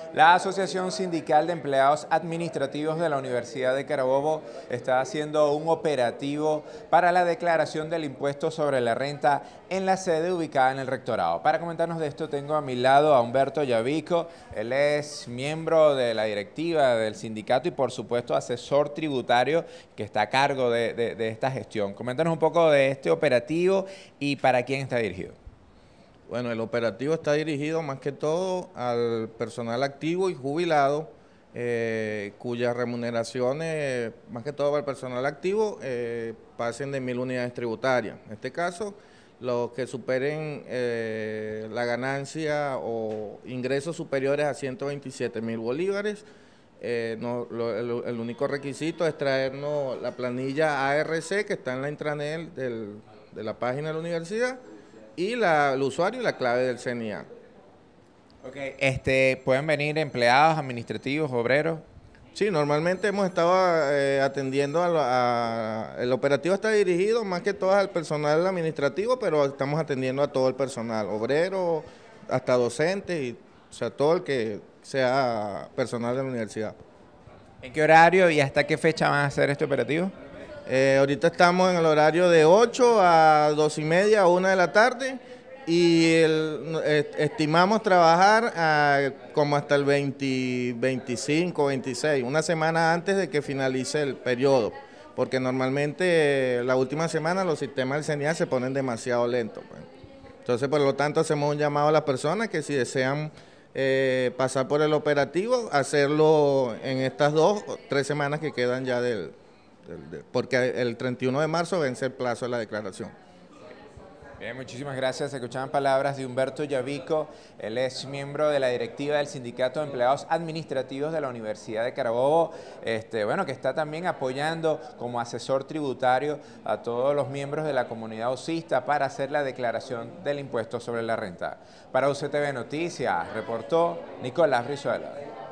La Asociación Sindical de Empleados Administrativos de la Universidad de Carabobo está haciendo un operativo para la declaración del impuesto sobre la renta en la sede ubicada en el rectorado. Para comentarnos de esto tengo a mi lado a Humberto Yavico. Él es miembro de la directiva del sindicato y por supuesto asesor tributario que está a cargo de esta gestión. Coméntanos un poco de este operativo y para quién está dirigido. Bueno, el operativo está dirigido más que todo al personal activo y jubilado, cuyas remuneraciones, más que todo para el personal activo, pasen de 1.000 unidades tributarias. En este caso, los que superen la ganancia o ingresos superiores a 127.000 bolívares, el único requisito es traernos la planilla ARC que está en la intranet de la página de la universidad, y el usuario y la clave del CNA. Ok, ¿pueden venir empleados, administrativos, obreros? Sí, normalmente hemos estado atendiendo el operativo está dirigido más que todo al personal administrativo, pero estamos atendiendo a todo el personal, obrero, hasta docentes, o sea, todo el que sea personal de la universidad. ¿En qué horario y hasta qué fecha van a hacer este operativo? Ahorita estamos en el horario de 8 a 2:30 a 1 de la tarde y estimamos trabajar como hasta el 25, 26, una semana antes de que finalice el periodo, porque normalmente la última semana los sistemas del CNA se ponen demasiado lentos, pues. Entonces, por lo tanto, hacemos un llamado a las personas que si desean pasar por el operativo, hacerlo en estas 2 o 3 semanas que quedan ya porque el 31 de marzo vence el plazo de la declaración. Bien, muchísimas gracias. Escuchaban palabras de Humberto Yavico. Él es miembro de la directiva del Sindicato de Empleados Administrativos de la Universidad de Carabobo, bueno, que está también apoyando como asesor tributario a todos los miembros de la comunidad ocista para hacer la declaración del impuesto sobre la renta. Para UCTV Noticias, reportó Nicolás Brizuela.